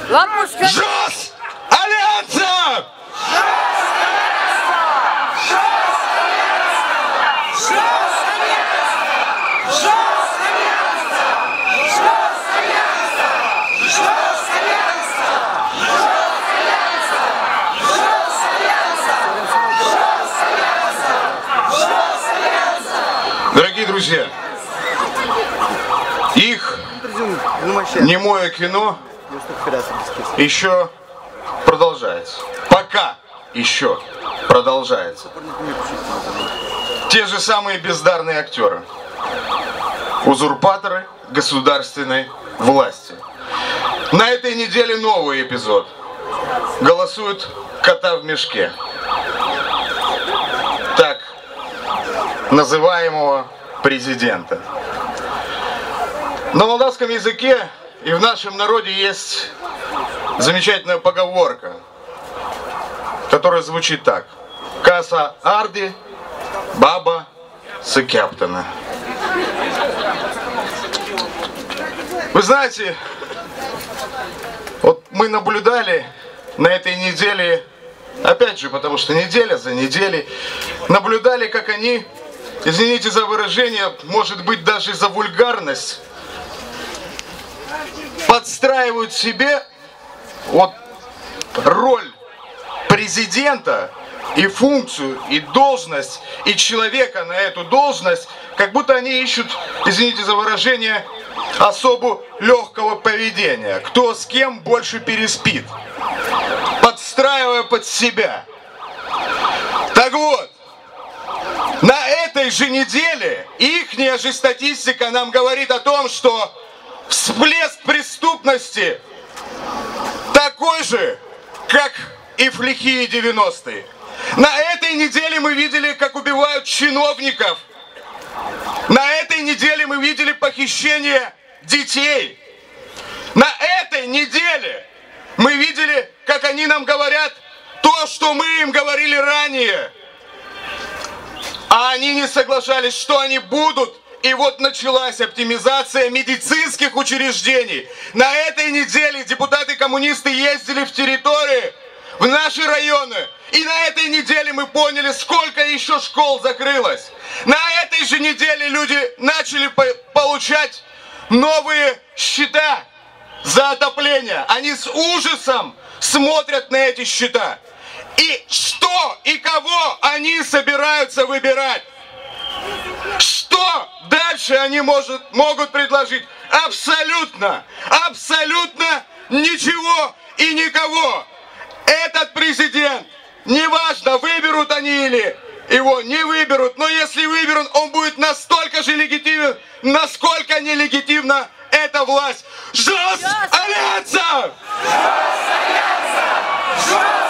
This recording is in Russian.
ЖОС Альянса! Дорогие друзья, их немое кино еще продолжается. Пока еще продолжается. Те же самые бездарные актеры, узурпаторы государственной власти. На этой неделе новый эпизод. Голосуют кота в мешке. Так называемого президента. На молдавском языке и в нашем народе есть замечательная поговорка, которая звучит так: «Каса арди, баба сыкяптана». Вы знаете, вот мы наблюдали на этой неделе, опять же, потому что неделя за неделей, наблюдали, как они, извините за выражение, может быть даже за вульгарность, подстраивают себе вот роль президента и функцию, и должность, и человека на эту должность, как будто они ищут, извините за выражение, особу легкого поведения. Кто с кем больше переспит, подстраивая под себя. Так вот, на этой же неделе ихняя же статистика нам говорит о том, что всплеск преступности такой же, как и в лихие 90-е. На этой неделе мы видели, как убивают чиновников. На этой неделе мы видели похищение детей. На этой неделе мы видели, как они нам говорят то, что мы им говорили ранее. А они не соглашались, что они будут. И вот началась оптимизация медицинских учреждений. На этой неделе депутаты-коммунисты ездили в территории, в наши районы. И на этой неделе мы поняли, сколько еще школ закрылось. На этой же неделе люди начали получать новые счета за отопление. Они с ужасом смотрят на эти счета. И что и кого они собираются выбирать? Что дальше они могут предложить? Абсолютно ничего и никого. Этот президент, неважно, выберут они или его не выберут, но если выберут, он будет настолько же легитимен, насколько нелегитимна эта власть. ЖОС Альянса! ЖОС Альянса!